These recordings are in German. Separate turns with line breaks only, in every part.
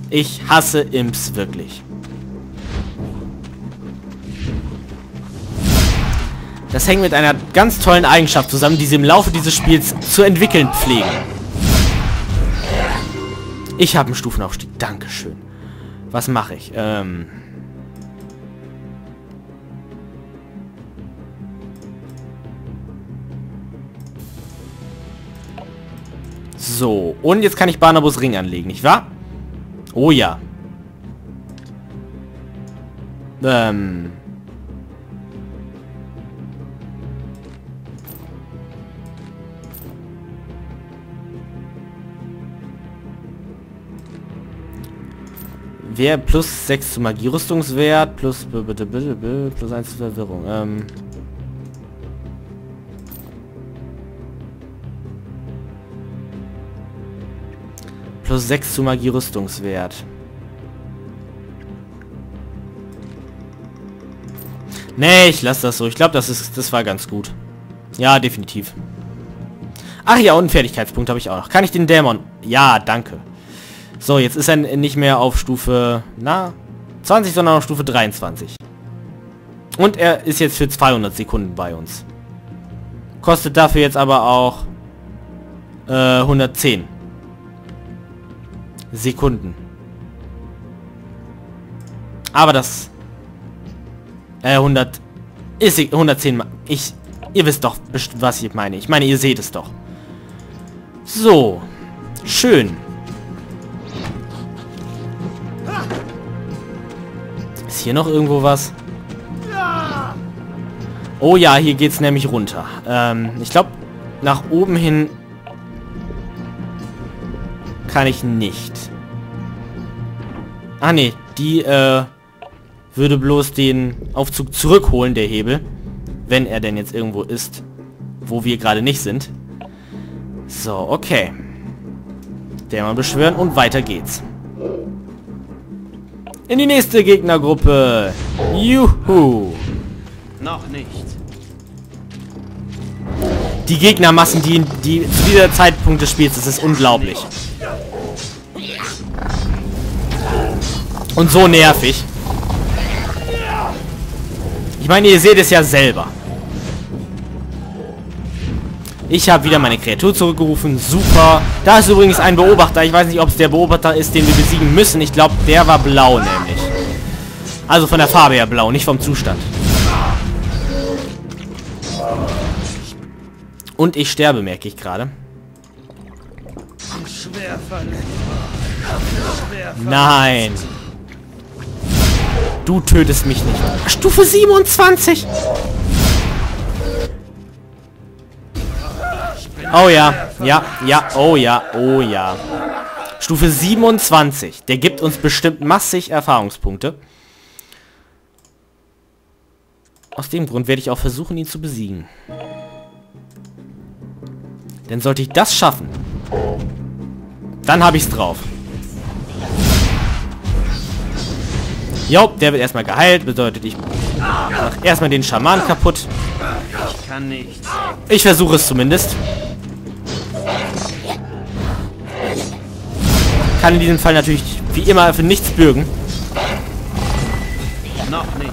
Ich hasse Imps wirklich. Das hängt mit einer ganz tollen Eigenschaft zusammen, die sie im Laufe dieses Spiels zu entwickeln pflegen. Ich habe einen Stufenaufstieg. Dankeschön. Was mache ich? So. Und jetzt kann ich Barnabas Ring anlegen, nicht wahr? Oh ja. Wer plus 6 zu Magierüstungswert, plus plus 1 zu Verwirrung. Plus 6 zu Magierüstungswert. Nee, ich lasse das so. Ich glaube, das war ganz gut. Ja, definitiv. Ach ja, und einen Fertigkeitspunkt habe ich auch noch. Kann ich den Dämon? Ja, danke. So, jetzt ist er nicht mehr auf Stufe 20, sondern auf Stufe 23. Und er ist jetzt für 200 Sekunden bei uns. Kostet dafür jetzt aber auch 110 Sekunden. Aber das 110 Mal. Ihr wisst doch, was ich meine. Ich meine, ihr seht es doch. So. Schön. Ist hier noch irgendwo was? Oh ja, hier geht's nämlich runter. Ich glaube, nach oben hin kann ich nicht. Ah ne, die würde bloß den Aufzug zurückholen, der Hebel. Wenn er denn jetzt irgendwo ist, wo wir gerade nicht sind. So, okay. Dämon beschwören und weiter geht's. In die nächste Gegnergruppe. Juhu.
Noch nicht.
Die Gegnermassen, die zu dieser Zeitpunkt des Spiels, das ist unglaublich. Und so nervig. Ich meine, ihr seht es ja selber. Ich habe wieder meine Kreatur zurückgerufen. Super. Da ist übrigens ein Beobachter. Ich weiß nicht, ob es der Beobachter ist, den wir besiegen müssen. Ich glaube, der war blau nämlich. Also von der Farbe her blau, nicht vom Zustand. Und ich sterbe, merke ich gerade. Nein. Du tötest mich nicht. Stufe 27. Oh ja. Ja, ja, oh ja, oh ja. Stufe 27. Der gibt uns bestimmt massig Erfahrungspunkte. Aus dem Grund werde ich auch versuchen, ihn zu besiegen. Denn sollte ich das schaffen, dann habe ich es drauf. Jo, der wird erstmal geheilt. Bedeutet, ich mache erstmal den Schaman kaputt.
Ich kann nicht.
Ich versuche es zumindest. Kann in diesem Fall natürlich wie immer für nichts bürgen.
Noch nicht.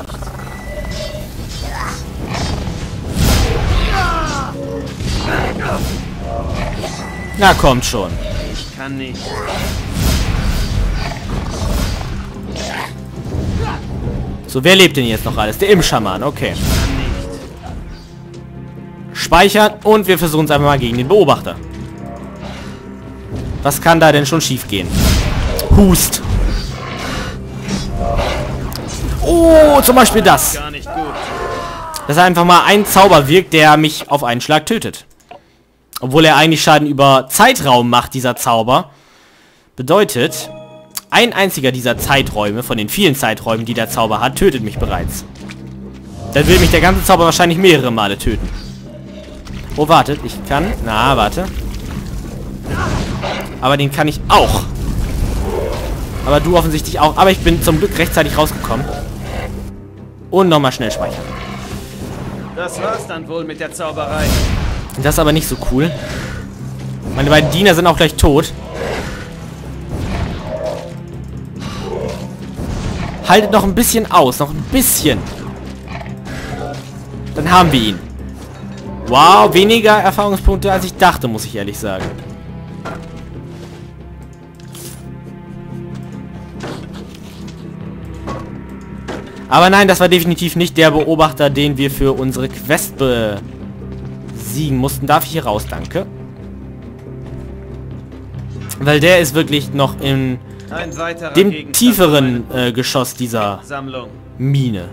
Na, kommt schon.
Ich kann nicht.
So, wer lebt denn jetzt noch alles? Der Imp-Schaman, okay. Speichern und wir versuchen es einfach mal gegen den Beobachter. Was kann da denn schon schief gehen? Hust. Oh, zum Beispiel das.
Gar nicht gut.
Dass einfach mal ein Zauber wirkt, der mich auf einen Schlag tötet. Obwohl er eigentlich Schaden über Zeitraum macht, dieser Zauber. Bedeutet, ein einziger dieser Zeiträume, von den vielen Zeiträumen, die der Zauber hat, tötet mich bereits. Dann will mich der ganze Zauber wahrscheinlich mehrere Male töten. Oh, wartet, ich kann... Na, warte. Aber den kann ich auch. Aber du offensichtlich auch. Aber ich bin zum Glück rechtzeitig rausgekommen. Und nochmal schnell speichern.
Das war's dann wohl mit der Zauberei.
Das ist aber nicht so cool. Meine beiden Diener sind auch gleich tot. Haltet noch ein bisschen aus. Noch ein bisschen. Dann haben wir ihn. Wow, weniger Erfahrungspunkte, als ich dachte, muss ich ehrlich sagen. Aber nein, das war definitiv nicht der Beobachter, den wir für unsere Quest besiegen mussten. Darf ich hier raus? Danke. Weil der ist wirklich noch in dem tieferen Geschoss dieser
Sammlung.
Mine.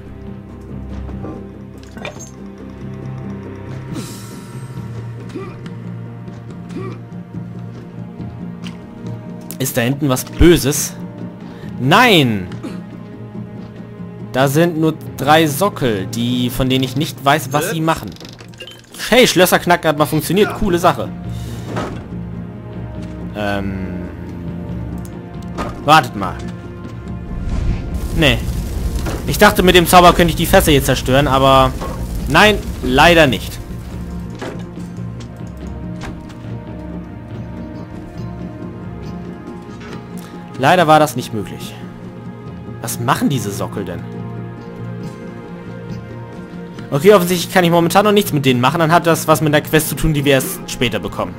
Ist da hinten was Böses? Nein! Da sind nur 3 Sockel, von denen ich nicht weiß, was sie machen. Hey, Schlösserknacken hat mal funktioniert. Coole Sache. Wartet mal. Nee. Ich dachte, mit dem Zauber könnte ich die Fässer hier zerstören, aber... Nein, leider nicht. Leider war das nicht möglich. Was machen diese Sockel denn? Okay, offensichtlich kann ich momentan noch nichts mit denen machen. Dann hat das was mit der Quest zu tun, die wir erst später bekommen.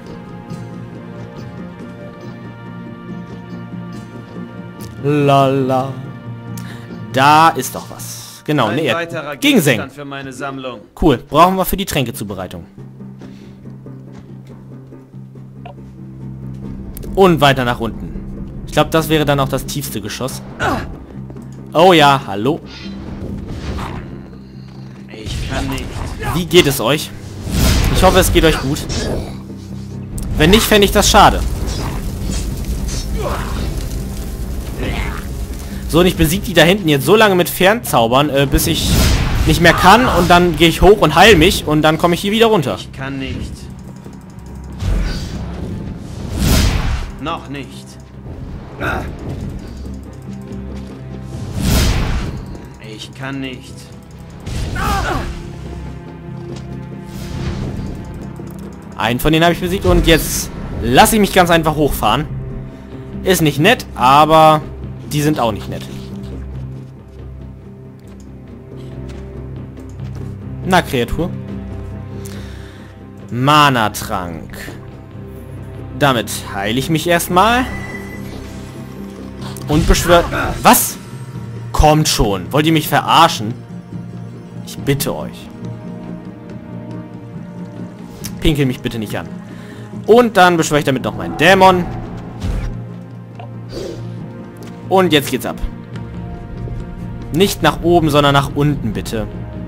Lala. Da ist doch was. Genau, ne, Gegenseng.
Für meine Sammlung.
Cool, brauchen wir für die Tränkezubereitung. Und weiter nach unten. Ich glaube, das wäre dann auch das tiefste Geschoss. Oh ja, hallo.
Ich kann nicht.
Wie geht es euch? Ich hoffe, es geht euch gut. Wenn nicht, fände ich das schade. So, und ich besiege die da hinten jetzt so lange mit Fernzaubern, bis ich nicht mehr kann. Und dann gehe ich hoch und heile mich. Und dann komme ich hier wieder runter.
Ich kann nicht. Noch nicht. Ich kann nicht.
Einen von denen habe ich besiegt und jetzt lasse ich mich ganz einfach hochfahren. Ist nicht nett, aber die sind auch nicht nett. Na, Kreatur. Mana-Trank. Damit heile ich mich erstmal. Und beschwört... Was? Kommt schon. Wollt ihr mich verarschen? Ich bitte euch. Pinkel mich bitte nicht an. Und dann beschwöre ich damit noch meinen Dämon. Und jetzt geht's ab. Nicht nach oben, sondern nach unten, bitte.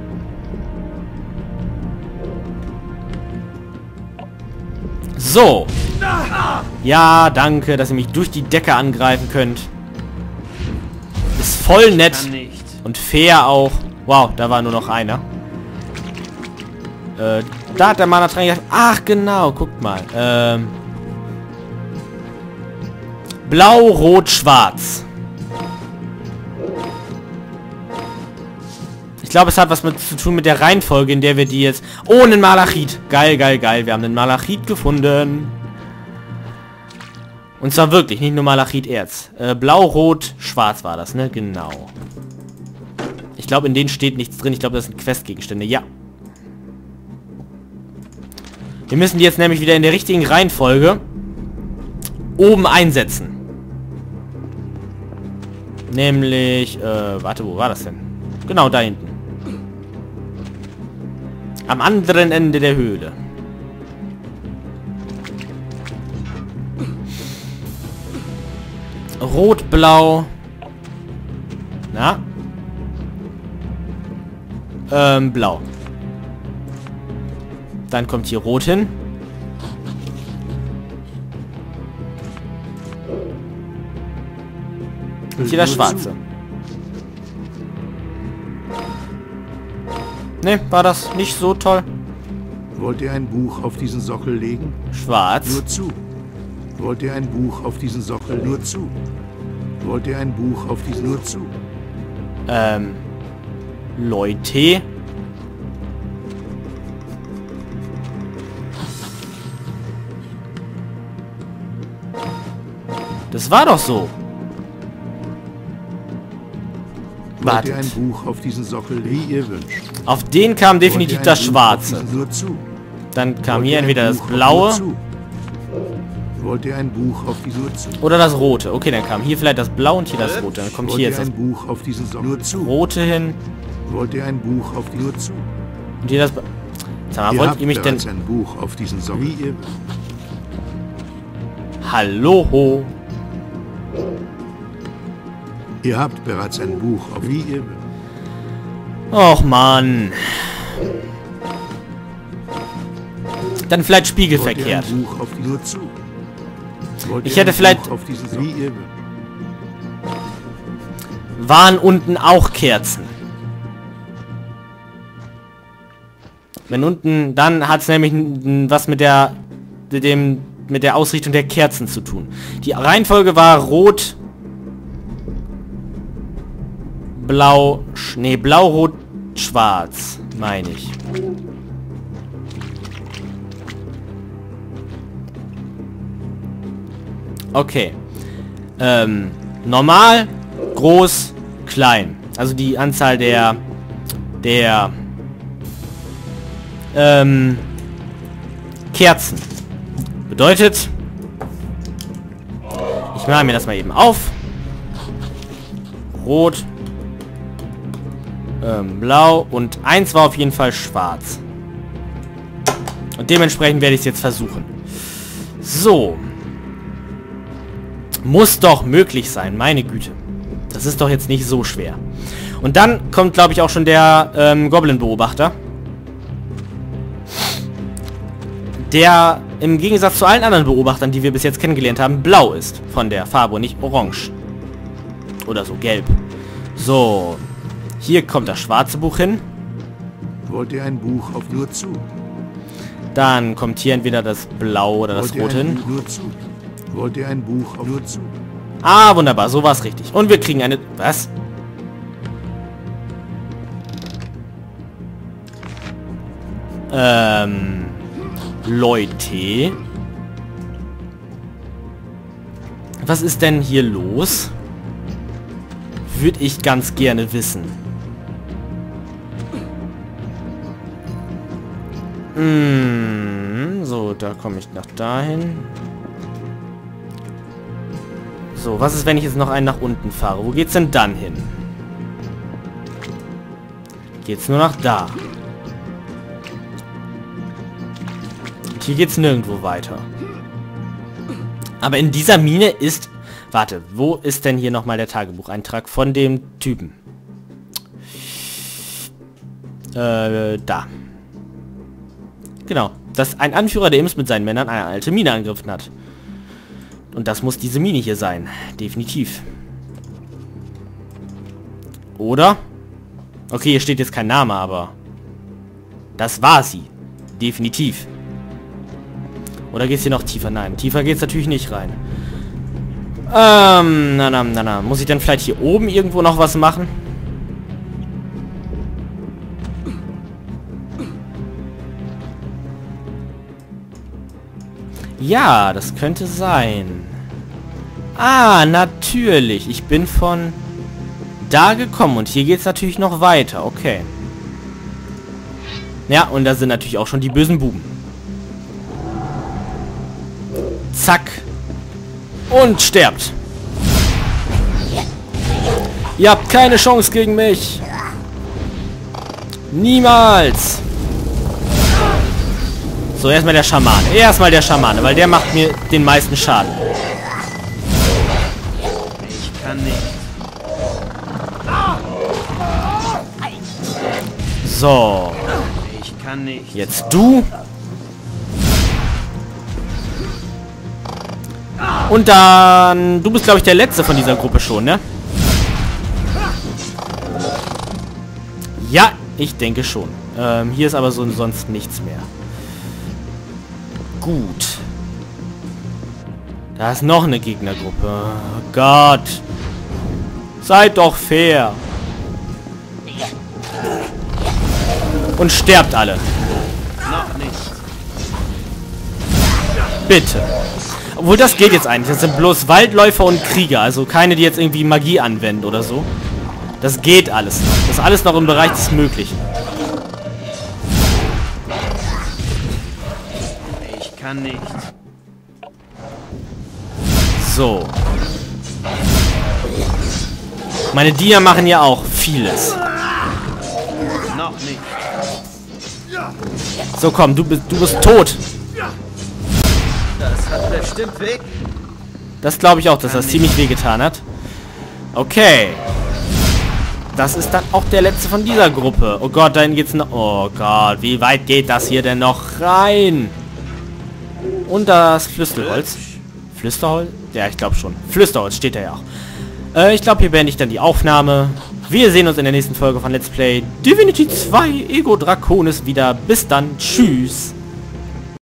So. Ja, danke, dass ihr mich durch die Decke angreifen könnt. Ist voll nett. Und fair auch. Wow, da war nur noch einer. Da hat der Mana Trank. Ach, genau, guckt mal. Blau, Rot, Schwarz. Ich glaube, es hat was zu tun mit der Reihenfolge, in der wir die jetzt... Oh, einen Malachit. Geil, geil, geil. Wir haben einen Malachit gefunden. Und zwar wirklich, nicht nur Malachiterz. Blau, Rot, Schwarz war das, ne? Genau. Ich glaube, in denen steht nichts drin. Ich glaube, das sind Questgegenstände. Ja. Wir müssen die jetzt nämlich wieder in der richtigen Reihenfolge oben einsetzen. Nämlich, warte, wo war das denn? Genau, da hinten. Am anderen Ende der Höhle. Rot, Blau. Na? Blau. Dann kommt hier Rot hin. Und hier das Schwarze. Ne, war das nicht so toll?
Wollt ihr ein Buch auf diesen Sockel legen?
Schwarz.
Nur zu. Wollt ihr ein Buch auf diesen Sockel? Nur zu. Wollt ihr ein Buch auf diesen... Nur zu.
Leute. Das war doch so.
Wollt ihr ein
Wartet.
Buch auf diesen Sockel, wie ihr wünscht?
Auf den kam definitiv
Wollt ihr ein
das
Buch
Schwarze.
auf diesen nur zu?
Dann kam
Wollt
hier
ihr ein
entweder das
Buch auf
Blaue
nur zu? Wollt ihr ein Buch auf diesen nur zu?
oder das Rote. Okay, dann kam hier vielleicht das Blaue und hier das Rote. Dann kommt
Wollt
hier
ihr
jetzt das
ein Buch auf diesen Sockel nur zu?
Rote hin
Wollt ihr ein Buch auf die nur zu?
und hier das... Sag mal,
Ihr
wollt
habt
ihr mich denn...
bereits ein Buch auf diesen Sockel, wie ihr
Hallo?
Ihr habt bereits ein Buch auf wie ihr
Och, Mann. Dann vielleicht spiegelverkehrt.
Wollt ihr ein Buch auf die nur zu? Wollt
Ich
ihr
hätte
ein
vielleicht-
Buch auf diesen Sockel, wie ihr
Waren unten auch Kerzen? Wenn unten, dann hat es nämlich was mit der Ausrichtung der Kerzen zu tun. Die Reihenfolge war rot, blau, blau, rot, schwarz, meine ich. Okay. Normal, groß, klein. Also die Anzahl der Kerzen. Bedeutet, ich mache mir das mal eben auf. Rot, blau und eins war auf jeden Fall schwarz. Und dementsprechend werde ich es jetzt versuchen. So. Muss doch möglich sein, meine Güte. Das ist doch jetzt nicht so schwer. Und dann kommt, glaube ich, auch schon der Goblin-Beobachter. Der im Gegensatz zu allen anderen Beobachtern, die wir bis jetzt kennengelernt haben, blau ist von der Farbe und nicht orange. Oder so, gelb. So. Hier kommt das schwarze Buch hin.
Wollt ihr ein Buch auf nur zu?
Dann kommt hier entweder das Blau oder das
Wollt ihr
Rot
ein
hin.
Buch nur zu? Wollt ihr ein Buch auf nur zu?
Ah, wunderbar, so war es richtig. Und wir kriegen eine... Was? Leute. Was ist denn hier los? Würde ich ganz gerne wissen. So, da komme ich nach dahin. So, was ist, wenn ich jetzt noch einen nach unten fahre? Wo geht's denn dann hin? Geht's nur nach da. Und hier geht's nirgendwo weiter. Aber in dieser Mine ist... Warte, wo ist denn hier nochmal der Tagebucheintrag von dem Typen? Da. Genau. Dass ein Anführer der Imps mit seinen Männern eine alte Mine angegriffen hat. Und das muss diese Mine hier sein. Definitiv. Oder? Okay, hier steht jetzt kein Name, aber... Das war sie. Definitiv. Oder geht's hier noch tiefer? Nein, tiefer geht's natürlich nicht rein. Na. Muss ich denn vielleicht hier oben irgendwo noch was machen? Ja, das könnte sein. Ah, natürlich. Ich bin von da gekommen und hier geht's natürlich noch weiter. Okay. Ja, und da sind natürlich auch schon die bösen Buben. Zack. Und sterbt. Ihr habt keine Chance gegen mich. Niemals. So, erstmal der Schamane. Erstmal der Schamane, weil der macht mir den meisten Schaden.
Ich kann nicht.
So.
Ich kann nicht.
Jetzt du. Und dann... Du bist, glaube ich, der Letzte von dieser Gruppe schon, ne? Ja, ich denke schon. Hier ist aber so sonst nichts mehr. Gut. Da ist noch eine Gegnergruppe. Oh Gott. Seid doch fair. Und sterbt alle.
Noch nicht.
Bitte. Obwohl, das geht jetzt eigentlich. Das sind bloß Waldläufer und Krieger. Also keine, die jetzt irgendwie Magie anwenden oder so. Das geht alles noch. Das ist alles noch im Bereich des Möglichen.
Ich kann nicht.
So. Meine Diener machen ja auch vieles.
Noch nicht.
So, komm, du bist tot.
Das hat bestimmt weg.
Das glaube ich auch, dass das ziemlich wehgetan hat. Okay. Das ist dann auch der letzte von dieser Gruppe. Oh Gott, dahin geht's noch. Oh Gott, wie weit geht das hier denn noch rein? Und das Flüsterholz. Flüsterholz? Ja, ich glaube schon. Flüsterholz steht da ja auch. Ich glaube, hier beende ich dann die Aufnahme. Wir sehen uns in der nächsten Folge von Let's Play Divinity 2 Ego Draconis wieder. Bis dann. Tschüss.